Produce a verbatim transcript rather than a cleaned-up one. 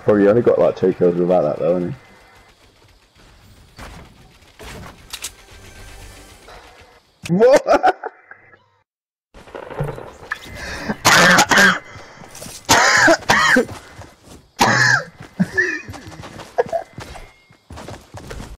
Probably only got like two kills without that though, hasn't he? What?